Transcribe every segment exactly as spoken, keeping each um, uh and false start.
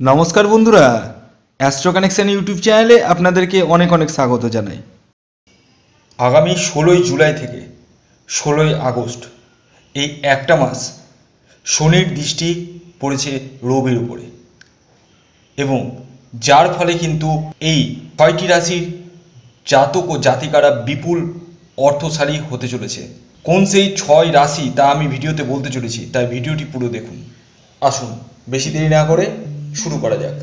নমস্কার বন্ধুরা, astro connection YouTube চ্যানেলে আপনাদেরকে অনেক অনেক স্বাগত জানাই। আগামী ষোলোই জুলাই থেকে ষোলোই আগস্ট এই একটা মাস শনির দৃষ্টি পড়েছে রবির উপরে, এবং যার ফলে কিন্তু এই ছয়টি রাশির জাতক ও জাতিকারা বিপুল অর্থশালী হতে চলেছে। কোন সেই ছয় রাশি তা আমি ভিডিওতে বলতে চলেছি, তাই ভিডিওটি পুরো দেখুন। আসুন বেশি দেরি না করে শুরু করা যাক।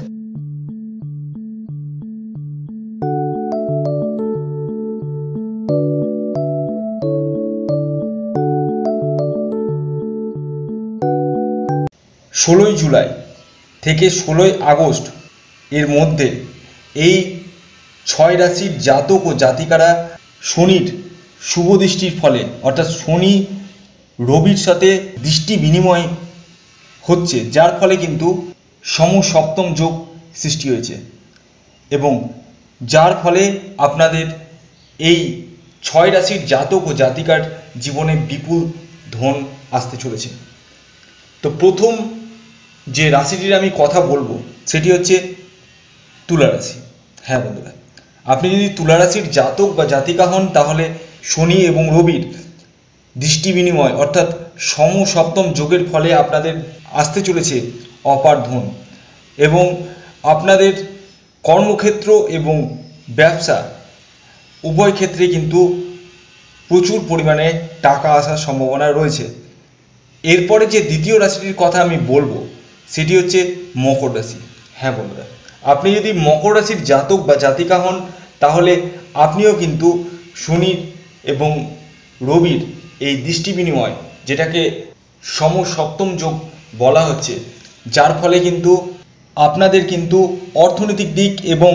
ষোলোই জুলাই থেকে ষোলোই আগস্ট এর মধ্যে এই ছয় রাশির জাতক ও জাতিকারা শনির শুভ দৃষ্টির ফলে, অর্থাৎ শনি রবির সাথে দৃষ্টি বিনিময় হচ্ছে, যার ফলে কিন্তু সমসপ্তম যোগ সৃষ্টি হয়েছে, এবং যার ফলে আপনাদের এই ছয় রাশির জাতক ও জাতিকার জীবনে বিপুল ধন আসতে চলেছে। তো প্রথম যে রাশিটির আমি কথা বলবো সেটি হচ্ছে তুলা রাশি। হ্যাঁ বন্ধুরা, আপনি যদি তুলা রাশির জাতক বা জাতিকা হন, তাহলে শনি এবং রবির দৃষ্টি বিনিময় অর্থাৎ সমসপ্তম যোগের ফলে আপনাদের আসতে চলেছে অপার ধন, এবং আপনাদের কর্মক্ষেত্র এবং ব্যবসা উভয় ক্ষেত্রে কিন্তু প্রচুর পরিমাণে টাকা আসার সম্ভাবনা রয়েছে। এরপরে যে দ্বিতীয় রাশিটির কথা আমি বলবো সেটি হচ্ছে মকর রাশি। হ্যাঁ বন্ধুরা, আপনি যদি মকর রাশির জাতক বা জাতিকা হন, তাহলে আপনিও কিন্তু শনি এবং রবির এই দৃষ্টি বিনিময়, যেটাকে সমসপ্তম যোগ বলা হচ্ছে, যার ফলে কিন্তু আপনাদের কিন্তু অর্থনৈতিক দিক এবং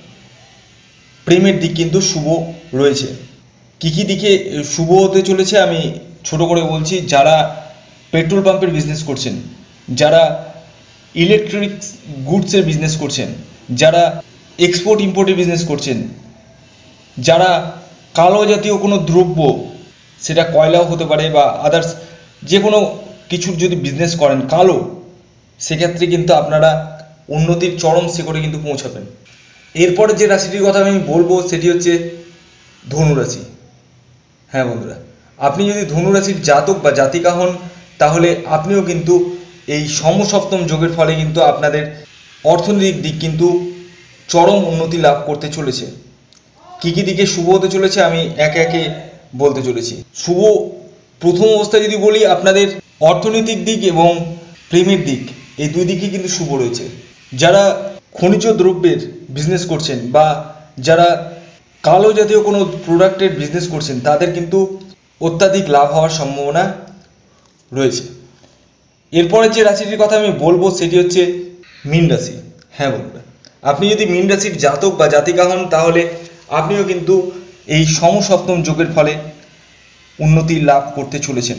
প্রেমের দিক কিন্তু শুভ রয়েছে। কী কী দিকে শুভ হতে চলেছে আমি ছোট করে বলছি। যারা পেট্রোল পাম্পের বিজনেস করছেন, যারা ইলেকট্রনিক্স গুডসের বিজনেস করছেন, যারা এক্সপোর্ট ইম্পোর্টের বিজনেস করছেন, যারা কালো জাতীয় কোনো দ্রব্য, সেটা কয়লাও হতে পারে বা আদার্স যে কোনো কিছুর যদি বিজনেস করেন কালো, সেক্ষেত্রে কিন্তু আপনারা উন্নতির চরম শিখরে কিন্তু পৌঁছাবেন। এরপরে যে রাশিটির কথা আমি বলবো সেটি হচ্ছে ধনুরাশি। হ্যাঁ বন্ধুরা, আপনি যদি ধনুরাশির জাতক বা জাতিকা হন, তাহলে আপনিও কিন্তু এই সমসপ্তম যোগের ফলে কিন্তু আপনাদের অর্থনৈতিক দিক কিন্তু চরম উন্নতি লাভ করতে চলেছে। কী কী দিকে শুভ হতে চলেছে আমি একে একে বলতে চলেছি। শুভ প্রথম অবস্থায় যদি বলি, আপনাদের অর্থনৈতিক দিক এবং প্রেমের দিক, এই দুই দিকে কিন্তু শুভ রয়েছে। যারা খনিজ দ্রব্যের বিজনেস করছেন বা যারা কালো জাতীয় কোনো প্রোডাক্টের বিজনেস করছেন, তাদের কিন্তু অত্যাধিক লাভ হওয়ার সম্ভাবনা রয়েছে। এরপরে যে রাশিটির কথা আমি বলবো সেটি হচ্ছে মীন রাশি। হ্যাঁ বন্ধুরা, আপনি যদি মীন রাশির জাতক বা জাতিকা হন, তাহলে আপনিও কিন্তু এই সমসপ্তম যোগের ফলে উন্নতি লাভ করতে চলেছেন,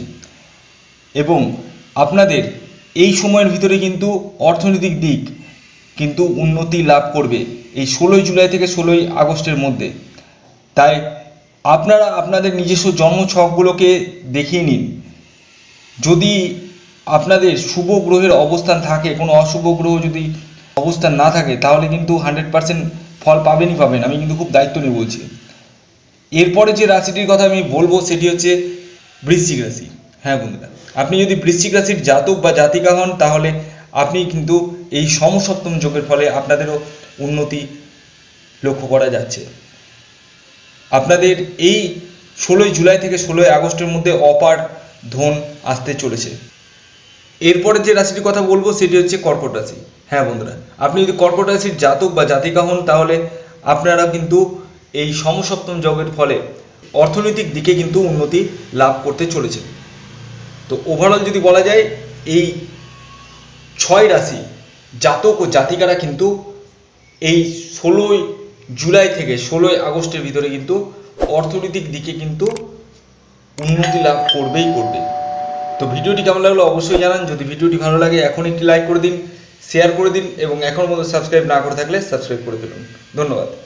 এবং আপনাদের এই সময়ের ভিতরে কিন্তু অর্থনৈতিক দিক কিন্তু উন্নতি লাভ করবে এই ষোলোই জুলাই থেকে ষোলোই আগস্টের মধ্যে। তাই আপনারা আপনাদের নিজস্ব জন্ম ছকগুলোকে দেখিয়ে নিন। যদি আপনাদের শুভ গ্রহের অবস্থান থাকে, কোনো অশুভ গ্রহ যদি অবস্থান না থাকে, তাহলে কিন্তু হান্ড্রেড পার্সেন্ট ফল পাবেনই পাবেন, আমি কিন্তু খুব দায়িত্ব নিয়ে বলছি। এরপরে যে রাশিটির কথা আমি বলবো সেটি হচ্ছে বৃশ্চিক রাশি। হ্যাঁ বন্ধুরা, আপনি যদি বৃশ্চিক রাশির জাতক বা জাতিকা হন, তাহলে আপনি কিন্তু এই সমসপ্তম যোগের ফলে আপনাদেরও উন্নতি লক্ষ্য করা যাচ্ছে। আপনাদের এই ষোলোই জুলাই থেকে ষোলোই আগস্টের মধ্যে অপার ধন আসতে চলেছে। এরপরে যে রাশিটির কথা বলবো সেটি হচ্ছে কর্কট রাশি। হ্যাঁ বন্ধুরা, আপনি যদি কর্কট রাশির জাতক বা জাতিকা হন, তাহলে আপনারা কিন্তু এই সমসপ্তম যোগের ফলে অর্থনৈতিক দিকে কিন্তু উন্নতি লাভ করতে চলেছে। তো ওভারঅল যদি বলা যায়, এই ছয় রাশি জাতক ও জাতিকারা কিন্তু এই ষোলোই জুলাই থেকে ষোলোই আগস্টের ভিতরে কিন্তু অর্থনৈতিক দিকে কিন্তু উন্নতি লাভ করবেই করবে। তো ভিডিওটি কেমন লাগলো অবশ্যই জানান। যদি ভিডিওটি ভালো লাগে এখন একটি লাইক করে দিন, শেয়ার করে দিন, এবং এখনও পর্যন্ত সাবস্ক্রাইব না করে থাকলে সাবস্ক্রাইব করে দিন। ধন্যবাদ।